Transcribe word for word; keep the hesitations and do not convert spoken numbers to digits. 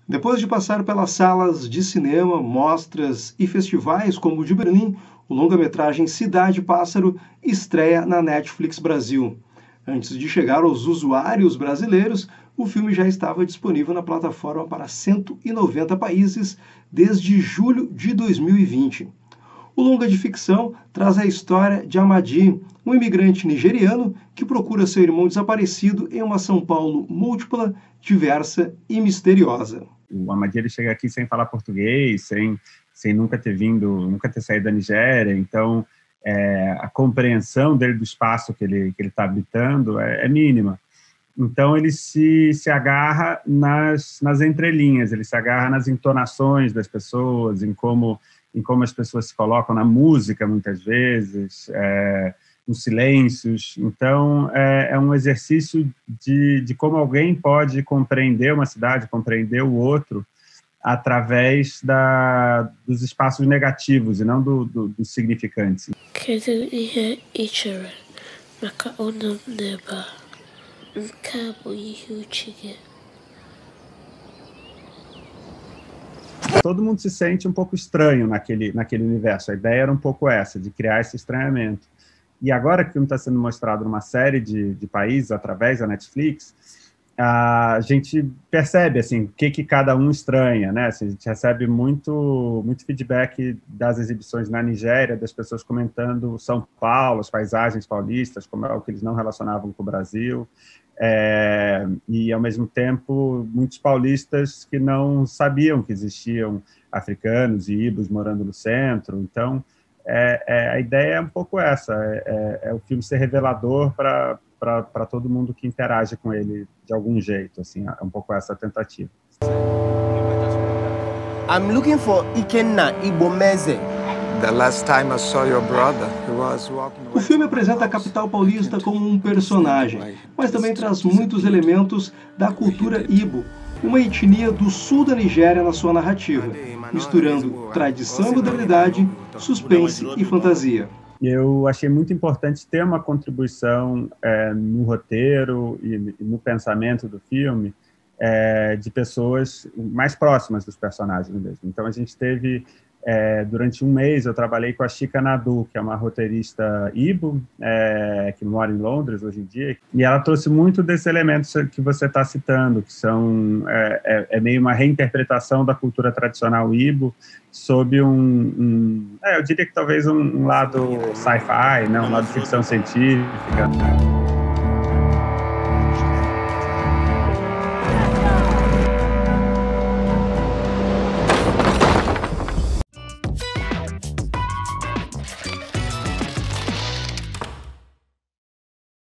Depois de passar pelas salas de cinema, mostras e festivais como o de Berlim, o longa-metragem Cidade Pássaro estreia na Netflix Brasil. Antes de chegar aos usuários brasileiros, o filme já estava disponível na plataforma para cento e noventa países desde julho de dois mil e vinte. O longa de ficção traz a história de Amadi, um imigrante nigeriano que procura seu irmão desaparecido em uma São Paulo múltipla, diversa e misteriosa. O Amadi ele chega aqui sem falar português, sem, sem nunca ter vindo, nunca ter saído da Nigéria, então é, a compreensão dele do espaço que ele que ele está habitando é, é mínima. Então ele se, se agarra nas, nas entrelinhas, ele se agarra nas entonações das pessoas, em como, em como as pessoas se colocam na música, muitas vezes, é, nos silêncios. Então, é, é um exercício de, de como alguém pode compreender uma cidade, compreender o outro, através da, dos espaços negativos e não do, do, dos significantes. Todo mundo se sente um pouco estranho naquele, naquele universo. A ideia era um pouco essa, de criar esse estranhamento. E agora que o filme está sendo mostrado numa série de, de países, através da Netflix, a gente percebe assim, o que, que cada um estranha, né? Assim, a gente recebe muito, muito feedback das exibições na Nigéria, das pessoas comentando São Paulo, as paisagens paulistas, como é o que eles não relacionavam com o Brasil. É, e, ao mesmo tempo, muitos paulistas que não sabiam que existiam africanos e ibos morando no centro. Então, é, é, a ideia é um pouco essa, é, é, é o filme ser revelador para para todo mundo que interage com ele de algum jeito, assim, é um pouco essa a tentativa. I'm looking for Ikenna Ibomeze. The last time I saw your brother, he was walking away. O filme apresenta a capital paulista como um personagem, mas também traz muitos elementos da cultura Ibo, uma etnia do sul da Nigéria na sua narrativa, misturando tradição e modernidade, suspense e fantasia. Eu achei muito importante ter uma contribuição é, no roteiro e, e no pensamento do filme é, de pessoas mais próximas dos personagens mesmo. Então, a gente teve, é, durante um mês, eu trabalhei com a Chika Nadu, que é uma roteirista Ibo, é, que mora em Londres hoje em dia, e ela trouxe muito desses elementos que você está citando, que são é, é, é meio uma reinterpretação da cultura tradicional Ibo, sob um, um é, eu diria que talvez um, um lado sci-fi, né, um lado ficção científica.